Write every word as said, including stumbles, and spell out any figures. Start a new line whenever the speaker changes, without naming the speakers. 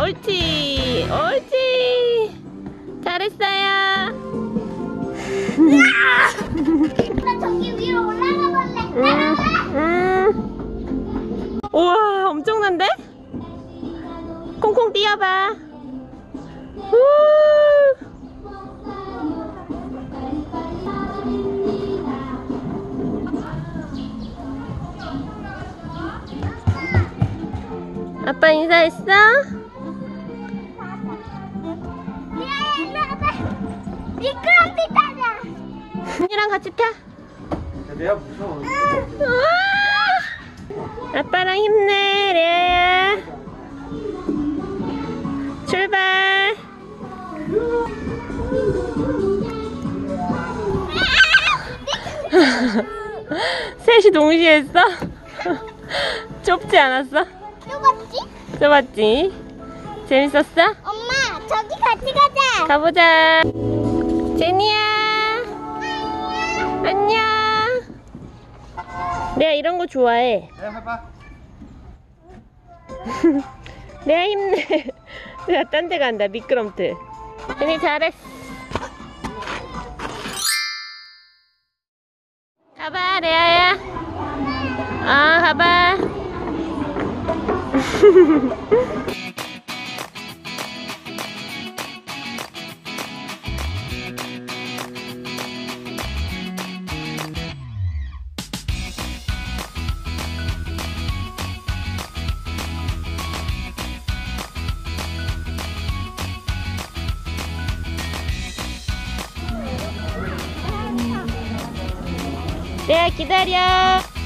옳지 옳지 잘했어요.
나 저기 위로 올라가 볼래.
음, 음. 우와 엄청난데? 콩콩 뛰어봐. 우. 아빠 인사했어?
미아야 일로 와봐. 미끄럼틀 타자.
언니랑 같이 타.
내가 무서워.
우와! 아빠랑 힘내 레아야. 출발. 셋이 동시에 했어? 좁지 않았어?
좁았지?
좁았지? 재밌었어?
엄마 저기 같이 가자.
가보자. 제니야 안녕. 내가 이런 거 좋아해.
내가 해봐.
내가 힘내. 내가 딴 데 간다 미끄럼틀. 제니 잘했어. 가봐 레아야. 아 가봐. 레아 기다려.